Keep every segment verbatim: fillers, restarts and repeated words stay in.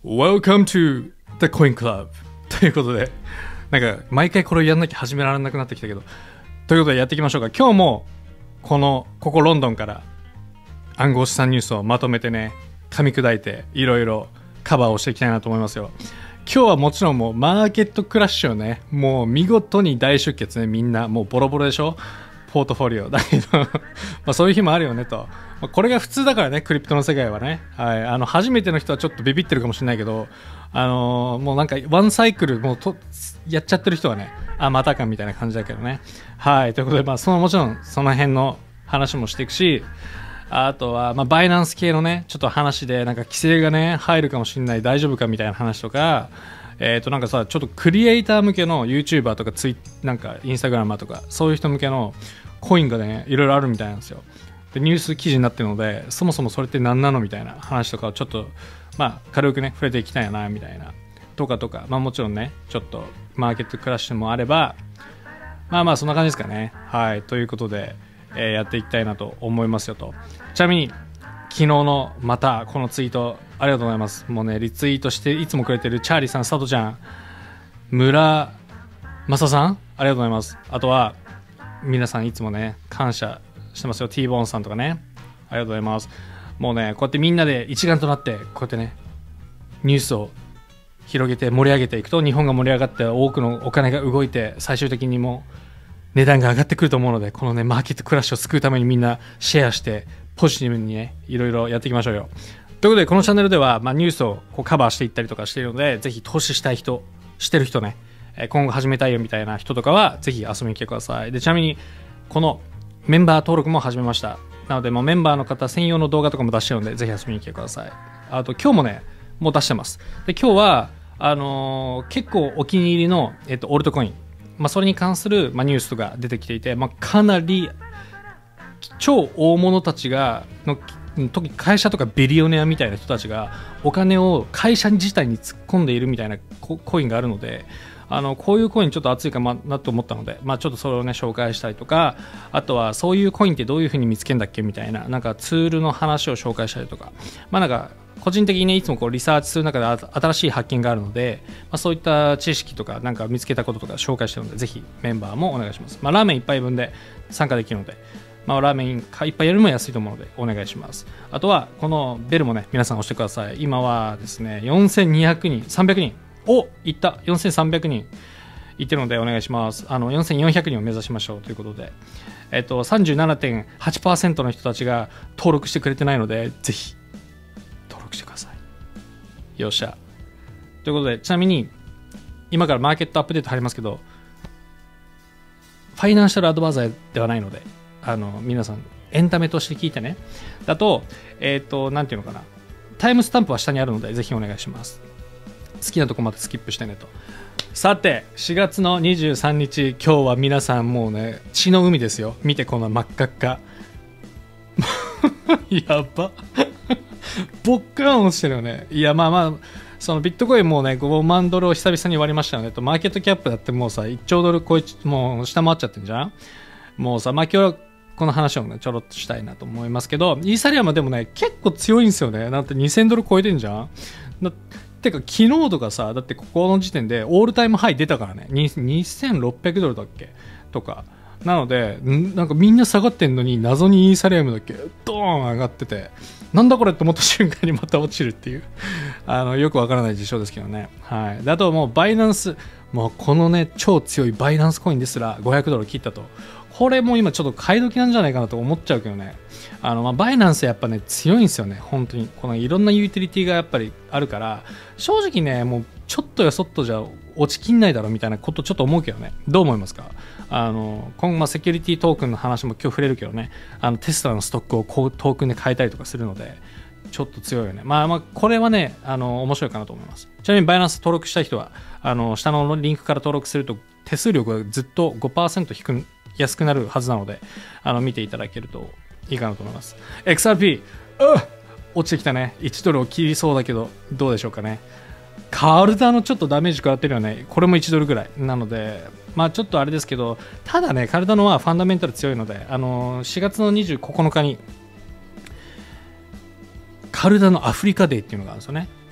Welcome to the Coin Club ということで、なんか毎回これをやんなきゃ始められなくなってきたけど、ということでやっていきましょうか。今日もこのここロンドンから暗号資産ニュースをまとめてね、噛み砕いていろいろカバーをしていきたいなと思いますよ。今日はもちろんもうマーケットクラッシュをね、もう見事に大出血ね、みんなもうボロボロでしょ、ポートフォリオだけどまあそういう日もあるよねと、まあ、これが普通だからね、クリプトの世界はね、はい、あの初めての人はちょっとビビってるかもしれないけど、あのー、もうなんかワンサイクルもうとやっちゃってる人はね、あまたかみたいな感じだけどね。はい、ということで、まあそのもちろんその辺の話もしていくし、あとはまあバイナンス系のねちょっと話で、なんか規制がね入るかもしれない、大丈夫かみたいな話とか、えーとなんかさ、ちょっとクリエイター向けの YouTuber とかツイなんかインスタグラマーとかそういう人向けのコインがねいろいろあるみたいなんですよ。でニュース記事になってるので、そもそもそれって何なのみたいな話とかをちょっとまあ軽くね触れていきたいなみたいなとかとか、まあもちろんねちょっとマーケットクラッシュもあれば、まあまあそんな感じですかね。はい、ということで、えー、やっていきたいなと思いますよと。ちなみに昨日のまたこのツイートありがとうございます。もうねリツイートしていつもくれてるチャーリーさん、佐藤ちゃん、村正さん、ありがとうございます。あとは皆さんいつもね感謝してますよ。 T ボーンさんとかね、ありがとうございます。もうねこうやってみんなで一丸となってこうやってねニュースを広げて盛り上げていくと、日本が盛り上がって多くのお金が動いて最終的にも値段が上がってくると思うので、このねマーケットクラッシュを救うためにみんなシェアしてポジティブにねいろいろやっていきましょうよ。ということでこのチャンネルでは、まあ、ニュースをこうカバーしていったりとかしているので、ぜひ投資したい人、してる人ね、今後始めたいよみたいな人とかはぜひ遊びに来てください。でちなみにこのメンバー登録も始めました。なのでもうメンバーの方専用の動画とかも出してるので、ぜひ遊びに来てください。あと今日もねもう出してます。で今日はあのー、結構お気に入りの、えっと、オルトコイン、まあ、それに関する、まあ、ニュースとか出てきていて、まあ、かなり超大物たちがの特に会社とかビリオネアみたいな人たちがお金を会社自体に突っ込んでいるみたいなコインがあるので、あのこういうコインちょっと熱いかなと思ったので、まあ、ちょっとそれをね紹介したりとか、あとはそういうコインってどういう風に見つけるんだっけみたいな、なんかツールの話を紹介したりとか、まあなんか個人的にねいつもこうリサーチする中で新しい発見があるので、まあ、そういった知識とかなんか見つけたこととか紹介してるので、ぜひメンバーもお願いします。まあ、ラーメンいっぱいぶんで参加できるので、まあ、ラーメンいっぱいやるのも安いと思うのでお願いします。あとはこのベルもね皆さん押してください。今はですねよんせんにひゃくにん、さんびゃくにんおいった、よんせんさんびゃくにんいってるのでお願いします。あのよんせんよんひゃくにんを目指しましょうということで、えっと さんじゅうななてんはちパーセント の人たちが登録してくれてないので、ぜひ登録してください。よっしゃ。ということで、ちなみに今からマーケットアップデート入りますけど、ファイナンシャルアドバイザーではないので、あの皆さんエンタメとして聞いてね。だとえっとなんていうのかな、タイムスタンプは下にあるのでぜひお願いします。好きなとこまでスキップしてねと。さてしがつのにじゅうさんにち、今日は皆さんもうね血の海ですよ。見てこの真っ赤っかやばボッカーン落ちてるよね。いやまあまあそのビットコインもうねごまんドルを久々に割りましたよねと。マーケットキャップだってもうさいっちょうドル超えもう下回っちゃってるじゃん。もうさ、まあ今日はこの話をねちょろっとしたいなと思いますけど、イーサリアムでもね結構強いんですよね。なんてにせんドル超えてんじゃん。だてか昨日とかさ、だってここの時点でオールタイムハイ出たからね、にせんろっぴゃくドルだっけとかなので、なんかみんな下がってんのに謎にイーサリアムだけドーン上がってて、なんだこれって思った瞬間にまた落ちるっていうあのよくわからない事象ですけどね。はい。であともうバイナンス、もうこのね超強いバイナンスコインですらごひゃくドル切ったと。これも今ちょっと買い時なんじゃないかなと思っちゃうけどね。あのまあバイナンスやっぱね強いんですよね。本当にこのいろんなユーティリティがやっぱりあるから、正直ねもうちょっとやそっとじゃ落ちきんないだろうみたいなことちょっと思うけどね。どう思いますか？あの今後まあセキュリティトークンの話も今日触れるけどね、あのテスラのストックをこうトークンで変えたりとかするのでちょっと強いよね。まあまあこれはねあの面白いかなと思います。ちなみにバイナンス登録したい人はあの下のリンクから登録すると手数料がずっと ごパーセント 引く安くなるはずなので、あの見ていただけるといいかなと思います。 エックスアールピー あ落ちてきたね。いちドルを切りそうだけどどうでしょうかね。カルダのちょっとダメージ食らってるよね。これもいちドルぐらいなので、まあちょっとあれですけど、ただねカルダのはファンダメンタル強いので、あのしがつのにじゅうここのかにカルダのアフリカデーっていうのがあるんですよね。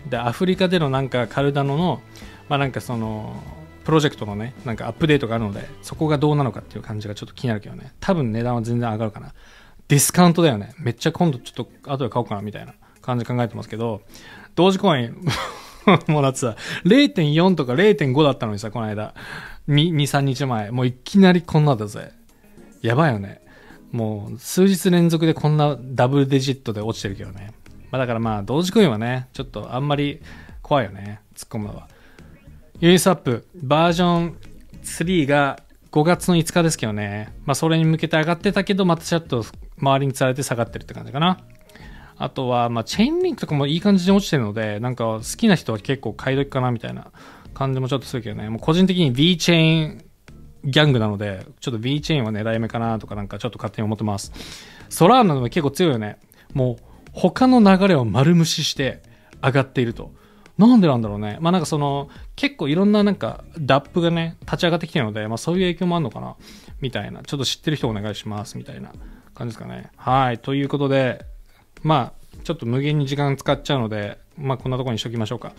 でアフリカでのなんかカルダノのまあなんかそのプロジェクトのねなんかアップデートがあるので、そこがどうなのかっていう感じがちょっと気になるけどね。多分値段は全然上がるかな。ディスカウントだよね。めっちゃ今度ちょっと後で買おうかなみたいな感じ考えてますけど、同時コインもらってさ れいてんよん とか れいてんご だったのにさ、この間に、さんにちまえもういきなりこんなだぜ。やばいよね。もう数日連続でこんなダブルデジットで落ちてるけどね。まあだからまあ同時コインはねちょっとあんまり怖いよね、突っ込むのは。ユニスワップバージョンスリーがごがつのいつかですけどね。まあそれに向けて上がってたけど、またちょっと周りに釣られて下がってるって感じかな。あとはまあチェーンリンクとかもいい感じに落ちてるので、なんか好きな人は結構買い時かなみたいな感じもちょっとするけどね。もう個人的に V チェーンギャングなので、ちょっと V チェーンは狙い目かなとかなんかちょっと勝手に思ってます。ソラーナも結構強いよね。もう他の流れを丸無視して上がっていると。なんでなんだろうね。まあなんかその結構いろんななんかダップがね立ち上がってきてるので、まあそういう影響もあるのかなみたいな。ちょっと知ってる人お願いしますみたいな感じですかね。はい。ということで、まあちょっと無限に時間使っちゃうので、まあこんなところにしときましょうか。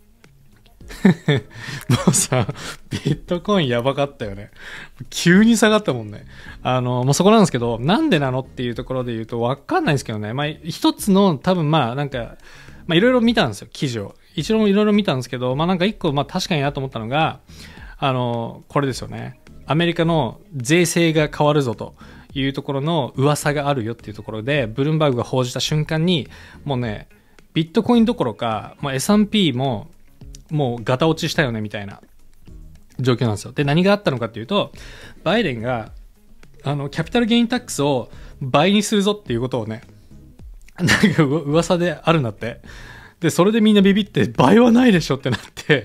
もうさ、ビットコインやばかったよね。急に下がったもんね。あの、もうそこなんですけど、なんでなのっていうところで言うとわかんないんですけどね。まあ一つの多分まあなんか、まあいろいろ見たんですよ、記事を。一度もいろいろ見たんですけど、まあなんか一個まあ確かになと思ったのが、あの、これですよね。アメリカの税制が変わるぞというところの噂があるよっていうところで、ブルームバーグが報じた瞬間に、もうね、ビットコインどころか、まあ、エスアンドピー ももうガタ落ちしたよねみたいな状況なんですよ。で、何があったのかっていうと、バイデンが、あの、キャピタルゲインタックスを倍にするぞっていうことをね、なんか噂であるんだって。で、それでみんなビビって、倍はないでしょってなって、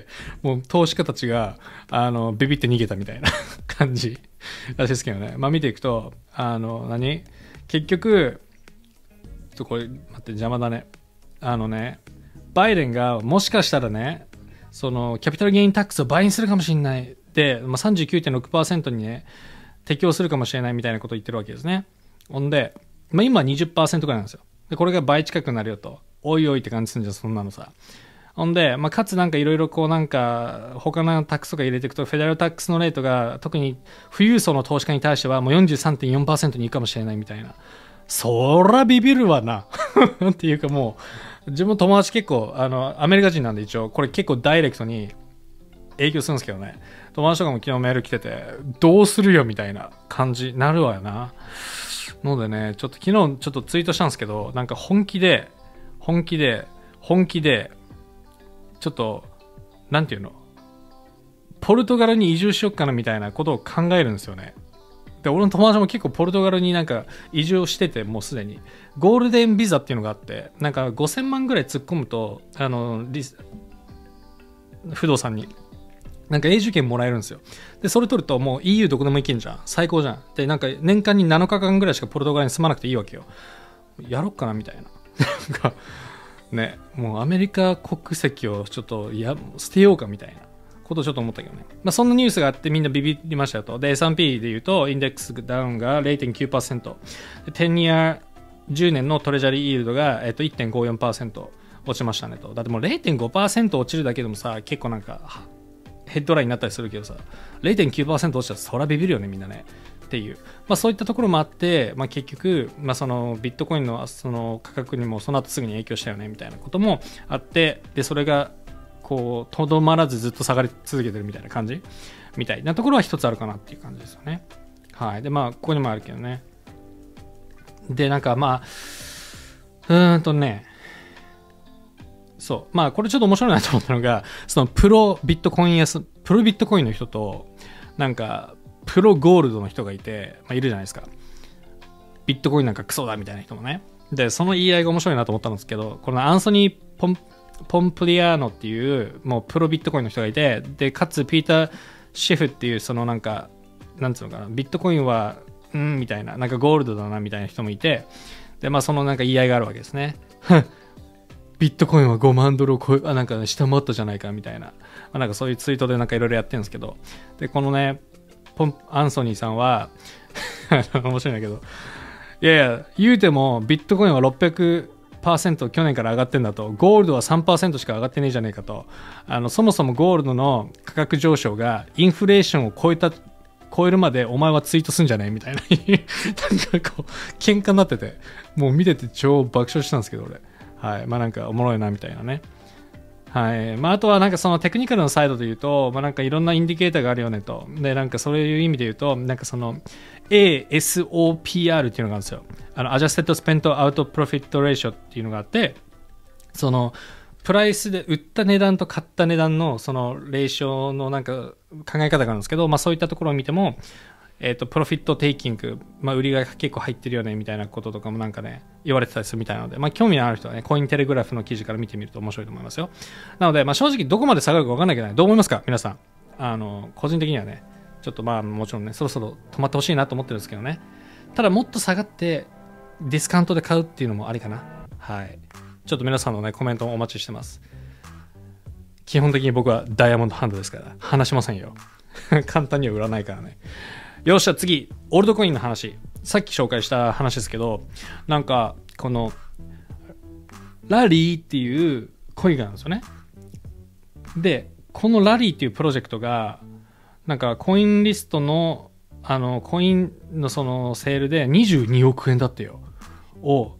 もう投資家たちが、あの、ビビって逃げたみたいな感じらしいですけどね。まあ見ていくと、あの、何結局、ちょっとこれ、待って、邪魔だね。あのね、バイデンがもしかしたらね、その、キャピタルゲインタックスを倍にするかもしれない。で、まあ、さんじゅうきゅうてんろくパーセント にね、適用するかもしれないみたいなことを言ってるわけですね。ほんで、まあ今は にじゅっパーセント くらいなんですよ。で、これが倍近くなるよと。おいおいって感じするんじゃん、そんなのさ。ほんで、まあ、かつなんかいろいろこうなんか、他のタックスとか入れていくと、フェデラルタックスのレートが、特に富裕層の投資家に対してはもう よんじゅうさんてんよんパーセント に行くかもしれないみたいな。そらビビるわな。っていうかもう、自分友達結構、あの、アメリカ人なんで一応、これ結構ダイレクトに影響するんですけどね。友達とかも昨日メール来てて、どうするよみたいな感じになるわよな。のでね、ちょっと昨日ちょっとツイートしたんですけど、なんか本気で、本気で、本気で、ちょっと、なんていうの、ポルトガルに移住しよっかなみたいなことを考えるんですよね。で、俺の友達も結構ポルトガルになんか移住をしてて、もうすでに。ゴールデンビザっていうのがあって、なんかごせんまんぐらい突っ込むと、あの、リス不動産に。なんか永住権もらえるんですよ。で、それ取るともう イーユー どこでも行けんじゃん。最高じゃん。で、なんか年間になのかかんぐらいしかポルトガルに住まなくていいわけよ。やろっかなみたいな。なんか、ね、もうアメリカ国籍をちょっとや捨てようかみたいなことをちょっと思ったけどね。まあそんなニュースがあってみんなビビりましたよと。で、エスアンドピー で言うと、インデックスダウンが れいてんきゅうパーセント。で、じゅうにイヤー、じゅうねんのトレジャリーイールドが、えっと、いってんごよんパーセント 落ちましたねと。だってもう れいてんごパーセント 落ちるだけでもさ、結構なんか、ヘッドラインになったりするけどさ、れいてんきゅうパーセント 落ちたらそらビビるよね、みんなね。っていう。まあそういったところもあって、まあ結局、まあそのビットコインのその価格にもその後すぐに影響したよね、みたいなこともあって、で、それが、こう、とどまらずずっと下がり続けてるみたいな感じみたいなところは一つあるかなっていう感じですよね。はい。で、まあ、ここにもあるけどね。で、なんかまあ、うーんとね、そう。まあ、これちょっと面白いなと思ったのが、そのプロビットコインやす、プロビットコインの人と、なんか、プロゴールドの人がいて、まあ、いるじゃないですか。ビットコインなんかクソだみたいな人もね。で、その言い合いが面白いなと思ったんですけど、このアンソニー・ポン、ポンプリアーノっていう、もうプロビットコインの人がいて、で、かつピーター・シェフっていう、そのなんか、なんつうのかな、ビットコインは、うんみたいな、なんかゴールドだなみたいな人もいて、で、まあそのなんか言い合いがあるわけですね。ビットコインはごまんドルを超え、あ、なんか下回ったじゃないかみたいな、まあ、なんかそういうツイートでなんかいろいろやってるんですけど、で、このね、ポン、アンソニーさんは、面白いんだけど、いやいや、言うてもビットコインはろっぴゃくパーセント 去年から上がってんだと、ゴールドは さんパーセント しか上がってねえじゃねえかと、あのそもそもゴールドの価格上昇がインフレーションを超えた超えるまでお前はツイートすんじゃねえみたいななんかこう喧嘩になってて、もう見てて超爆笑したんですけど俺、はい、まあなんかおもろいなみたいなね。はい。まあ、あとはなんかそのテクニカルのサイドで言うと、まあなんかいろんなインディケーターがあるよねと。で、なんかそういう意味で言うと、なんかその エーエスオーピーアール っていうのがあるんですよ。あの、Adjusted Spent Out Profit Ratio っていうのがあって、その、プライスで売った値段と買った値段のそのレーションのなんか考え方があるんですけど、まあそういったところを見ても、えっと、プロフィットテイキング、まあ売りが結構入ってるよねみたいなこととかもなんかね、言われてたりするみたいなので、まあ興味のある人はね、コインテレグラフの記事から見てみると面白いと思いますよ。なので、まあ正直どこまで下がるか分かんないけどね、どう思いますか皆さん。あの、個人的にはね、ちょっとまあもちろんね、そろそろ止まってほしいなと思ってるんですけどね。ただもっと下がって、ディスカウントで買うっていうのもありかな。はい。ちょっと皆さんのね、コメントもお待ちしてます。基本的に僕はダイヤモンドハンドですから、話しませんよ。簡単には売らないからね。よっしゃ、次、オールドコインの話。さっき紹介した話ですけど、なんか、この、ラリーっていうコインがあるんですよね。で、このラリーっていうプロジェクトが、なんかコインリストの、あの、コインのそのセールでにじゅうにおくえんだってよ。を、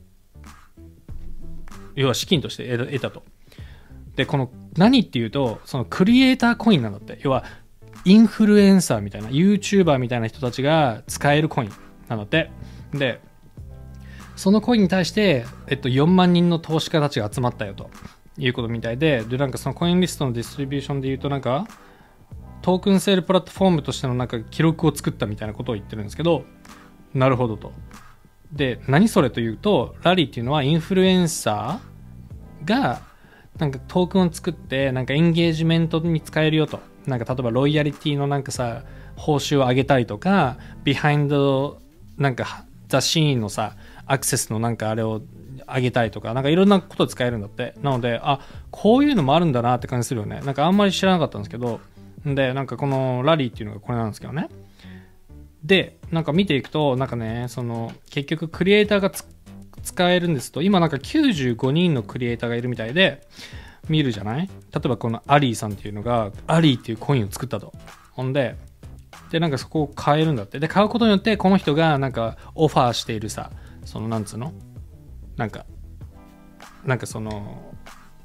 要は資金として得たと。で、この、何っていうと、そのクリエイターコインなんだって。要は、インフルエンサーみたいな YouTuber みたいな人たちが使えるコインなので、でそのコインに対して、えっと、よんまんにんの投資家たちが集まったよということみたいで、でなんかそのコインリストのディストリビューションで言うと、なんかトークンセールプラットフォームとしてのなんか記録を作ったみたいなことを言ってるんですけど、なるほどと。で何それというと、ラリーっていうのはインフルエンサーがなんかトークンを作ってなんかエンゲージメントに使えるよと。なんか例えばロイヤリティのなんかさ報酬を上げたりとか、ビハインドなんかザシーンのさアクセスのなんかあれを上げたりとか、なんかいろんなことで使えるんだって。なので、あ、こういうのもあるんだなって感じするよね。なんかあんまり知らなかったんですけど、でなんかこのラリーっていうのがこれなんですけどね。でなんか見ていくと、なんかね、その結局クリエイターが使えるんですと、今なんかきゅうじゅうごにんのクリエイターがいるみたいで、見るじゃない。例えばこのアリーさんっていうのがアリーっていうコインを作ったと。ほんででなんかそこを買えるんだって。で買うことによってこの人がなんかオファーしているさ、そのなんつうのなんかなんかその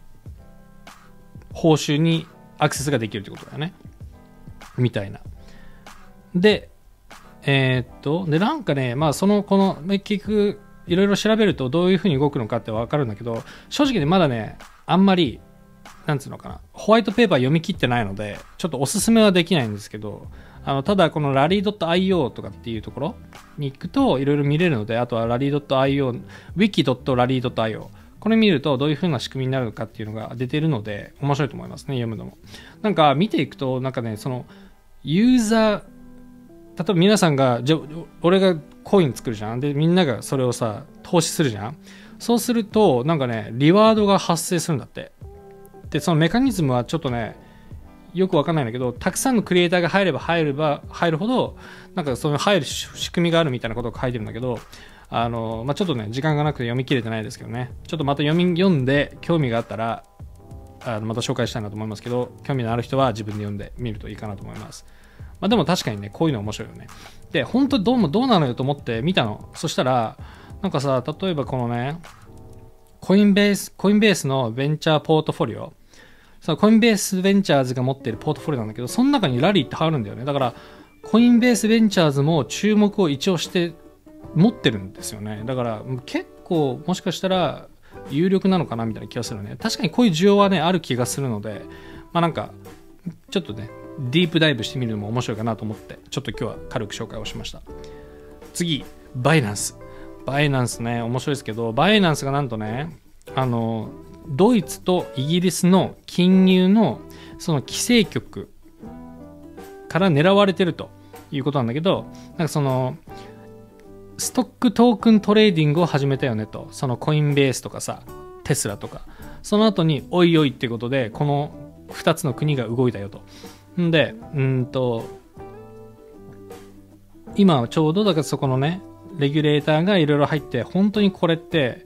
報酬にアクセスができるってことだよねみたいな。でえー、っとでなんかね、まあそのこの結局いろいろ調べるとどういうふうに動くのかって分かるんだけど、正直ねまだねあんまりなんつうのかな、ホワイトペーパー読み切ってないのでちょっとおすすめはできないんですけど、あのただこの ラリードットアイオー とかっていうところに行くといろいろ見れるので、あとは ラリードットアイオー ウィキドットラリードットアイオー これ見るとどういう風な仕組みになるのかっていうのが出てるので面白いと思いますね、読むのも。なんか見ていくとなんかね、そのユーザー、例えば皆さんがじゃ俺がコイン作るじゃん。でみんながそれをさ投資するじゃん。そうするとなんかねリワードが発生するんだって。でそのメカニズムはちょっとねよくわかんないんだけど、たくさんのクリエイターが入れば入れば入るほどなんかその入る仕組みがあるみたいなことが書いてるんだけど、あの、まあ、ちょっとね時間がなくて読み切れてないですけどね、ちょっとまた読み読んで興味があったらあのまた紹介したいなと思いますけど、興味のある人は自分で読んでみるといいかなと思います。まあ、でも確かにねこういうの面白いよね。で本当どうもどうなのよと思って見たの。そしたらなんかさ、例えばこのねコインベースコインベースのベンチャーポートフォリオ、そのコインベースベンチャーズが持っているポートフォリオなんだけど、その中にラリーって入るんだよね。だからコインベースベンチャーズも注目を一応して持ってるんですよね。だから結構もしかしたら有力なのかなみたいな気がするね。確かにこういう需要はねある気がするので、まあなんかちょっとねディープダイブしてみるのも面白いかなと思って、ちょっと今日は軽く紹介をしました。次、バイナンス。バイナンスね面白いですけど、バイナンスがなんとね、あのドイツとイギリスの金融のその規制局から狙われてるということなんだけど、なんかそのストックトークントレーディングを始めたよねと。そのコインベースとかさテスラとか、その後においおいっていうことでこのふたつの国が動いたよと。んでうんと今ちょうどだからそこのねレギュレーターがいろいろ入って、本当にこれって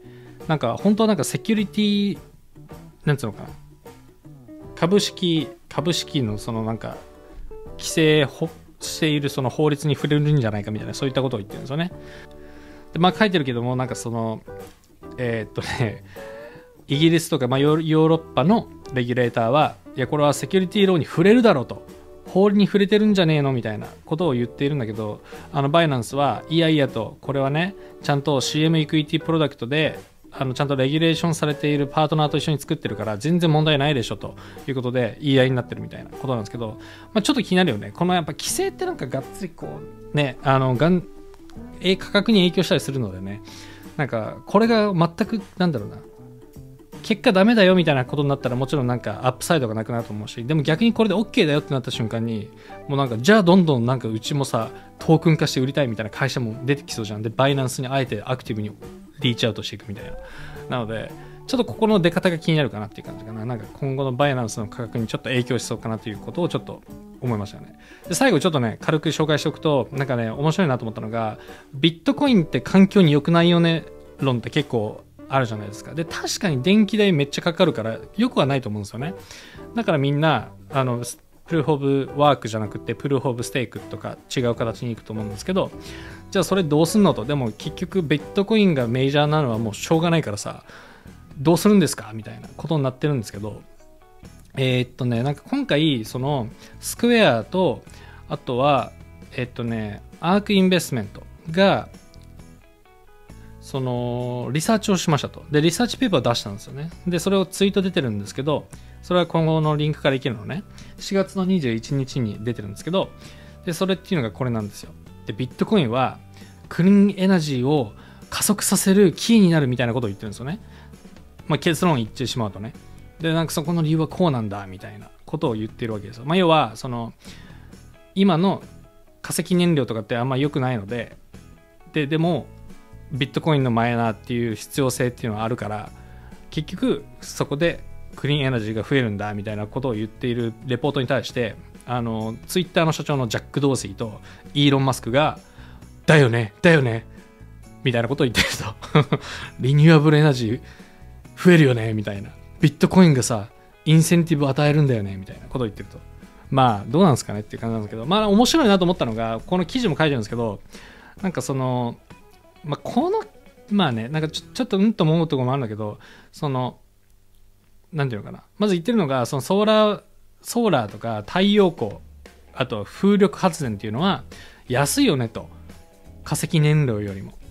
なんか本当はなんかセキュリティなんつうのかな、株式株式のそのなんか規制しているその法律に触れるんじゃないかみたいな、そういったことを言ってるんですよね。でまあ書いてるけども、なんかそのえー、っとねイギリスとか、まあ、ヨーロッパのレギュレーターは、いやこれはセキュリティローに触れるだろうと、法に触れてるんじゃねえのみたいなことを言っているんだけど、あのバイナンスはいやいやと、これはねちゃんと シーエム イクイティプロダクトであのちゃんとレギュレーションされているパートナーと一緒に作ってるから全然問題ないでしょということで言い合いになってるみたいなことなんですけど、まあ、ちょっと気になるよね。このやっぱ規制ってなんかがっつりこうね、あのがん価格に影響したりするのでね、なんかこれが全くなんだろうな、結果ダメだよみたいなことになったらもちろんなんかアップサイドがなくなると思うし、でも逆にこれで OK だよってなった瞬間にもうなんかじゃあどんどんなんかうちもさトークン化して売りたいみたいな会社も出てきそうじゃん。でバイナンスにあえてアクティブにリーチアウトしていくみたいな。なのでちょっとここの出方が気になるかなっていう感じかな。なんか今後のバイナンスの価格にちょっと影響しそうかなということをちょっと思いましたよね。で最後ちょっとね軽く紹介しておくと、なんかね面白いなと思ったのが、ビットコインって環境に良くないよね論って結構あるじゃないですか。で確かに電気代めっちゃかかるからよくはないと思うんですよね。だからみんなあのプルーフ・オブ・ワークじゃなくてプルーフ・オブ・ステークとか違う形に行くと思うんですけど、じゃあそれどうすんのと。でも結局ビットコインがメジャーなのはもうしょうがないからさ、どうするんですかみたいなことになってるんですけど、えー、っとねなんか今回そのスクエアとあとはえー、っとねアークインベストメントがそのリサーチをしましたと。でリサーチペーパーを出したんですよね。でそれをツイート出てるんですけど、それは今後のリンクからいけるのね。しがつのにじゅういちにちに出てるんですけど、でそれっていうのがこれなんですよ。でビットコインはクリーンエナジーを加速させるキーになるみたいなことを言ってるんですよね。まあ、結論言ってしまうとね。でなんかそこの理由はこうなんだみたいなことを言ってるわけですよ。まあ、要はその今の化石燃料とかってあんま良くないので、ででもビットコインのマイナーっていう必要性っていうのはあるから、結局そこでクリーンエナジーが増えるんだみたいなことを言っているレポートに対して、あのツイッターの社長のジャック・ドーシーとイーロン・マスクがだよねだよねみたいなことを言ってるとリニューアブルエナジー増えるよねみたいな、ビットコインがさインセンティブ与えるんだよねみたいなことを言ってると、まあどうなんですかねっていう感じなんですけど、まあ面白いなと思ったのが、この記事も書いてるんですけど、なんかそのまあ、このまあねなんかちょ、ちょっとうんと思うところもあるんだけど、そのなんていうのかな、まず言ってるのがそのソーラーソーラーとか太陽光、あと風力発電っていうのは安いよねと、化石燃料よりも。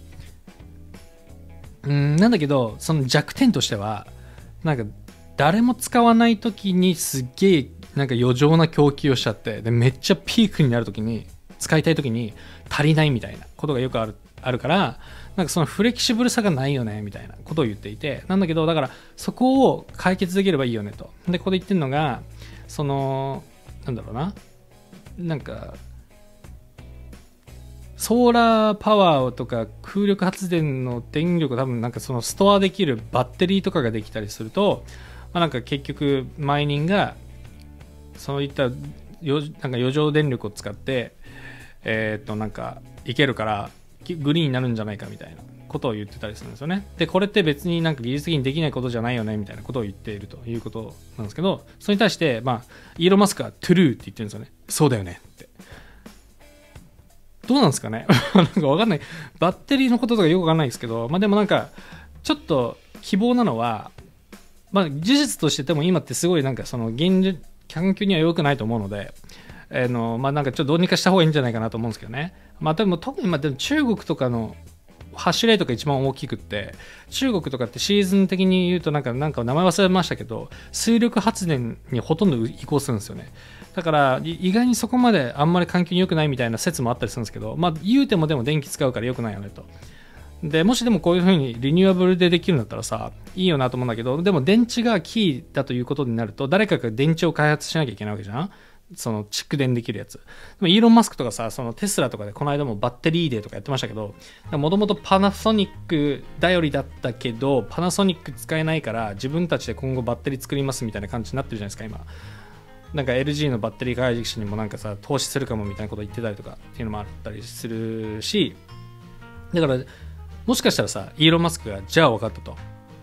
うんなんだけどその弱点としては、なんか誰も使わない時にすっげえなんか余剰な供給をしちゃって、でめっちゃピークになる時に使いたい時に足りないみたいなことがよくあるあるから、なんかそのフレキシブルさがないよねみたいなことを言っていて、なんだけどだからそこを解決できればいいよねと。でここで言ってるのがそのなんだろうな、なんかソーラーパワーとか風力発電の電力、多分なんかそのストアできるバッテリーとかができたりすると、まあ、なんか結局マイニングがそういったよなんか余剰電力を使ってえー、っとなんかいけるからグリーンになるんじゃないかみたいなことを言ってたりするんですよね。でこれって別になんか技術的にできないことじゃないよねみたいなことを言っているということなんですけど、それに対してまあイーロン・マスクはトゥルーって言ってるんですよね。そうだよねって。どうなんですかねなんか分かんない、バッテリーのこととかよく分かんないですけど、まあでもなんかちょっと希望なのは、まあ事実としてでも今ってすごいなんかその現実環境には良くないと思うので、えーのまあ、なんかちょっとどうにかした方がいいんじゃないかなと思うんですけどね。まあ、でも特にまあでも中国とかのハッシュレートが一番大きくって、中国とかってシーズン的に言うとなんかなんか名前忘れましたけど、水力発電にほとんど移行するんですよね。だから意外にそこまであんまり環境に良くないみたいな説もあったりするんですけど、まあ言うてもでも電気使うから良くないよねと。でもしでもこういう風にリニューアブルでできるんだったらさいいよなと思うんだけど、でも電池がキーだということになると誰かが電池を開発しなきゃいけないわけじゃん。その蓄電できるやつ。でもイーロン・マスクとかさ、そのテスラとかでこの間もバッテリーデーとかやってましたけど、もともとパナソニック頼りだったけどパナソニック使えないから自分たちで今後バッテリー作りますみたいな感じになってるじゃないですか今。なんか エルジー のバッテリー開発にもなんかさ投資するかもみたいなこと言ってたりとかっていうのもあったりするし、だからもしかしたらさイーロン・マスクがじゃあ分かったと、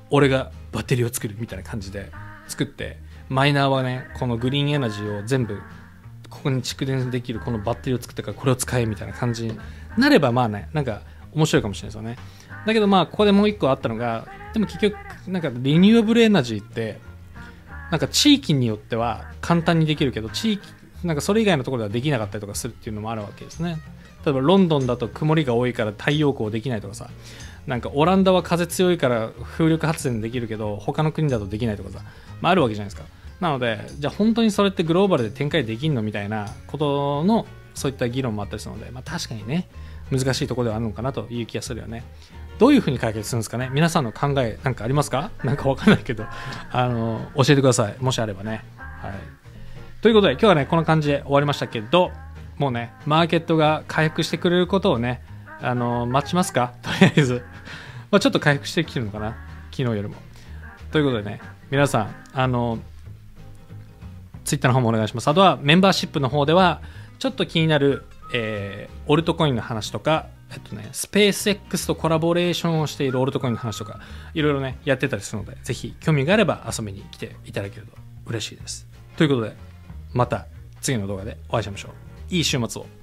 俺がバッテリーを作るみたいな感じで作って、マイナーはねこのグリーンエナジーを全部ここに蓄電できるこのバッテリーを作ってからこれを使えみたいな感じになれば、まあねなんか面白いかもしれないですよね。だけどまあここでもう一個あったのが、でも結局なんかリニューアブルエナジーってなんか地域によっては簡単にできるけど、地域なんかそれ以外のところではできなかったりとかするっていうのもあるわけですね。例えばロンドンだと曇りが多いから太陽光できないとかさ、なんかオランダは風強いから風力発電できるけど他の国だとできないとかさ、まあ、あるわけじゃないですか。なのでじゃあ本当にそれってグローバルで展開できんのみたいなことのそういった議論もあったりするので、まあ、確かにね難しいところではあるのかなという気がするよね。どういうふうに解決するんですかね。皆さんの考えなんかありますか？なんかわかんないけどあの教えてください、もしあればね。はい、ということで今日はねこんな感じで終わりましたけど、もうねマーケットが回復してくれることをねあの待ちますか。とりあえず、まあ、ちょっと回復してきてるのかな昨日よりも。ということでね皆さんあのツイッターの方もお願いします。あとはメンバーシップの方ではちょっと気になる、えー、オルトコインの話とか、えっとね、スペース X とコラボレーションをしているオルトコインの話とかいろいろねやってたりするので、ぜひ興味があれば遊びに来ていただけると嬉しいです。ということでまた次の動画でお会いしましょう。いい週末を。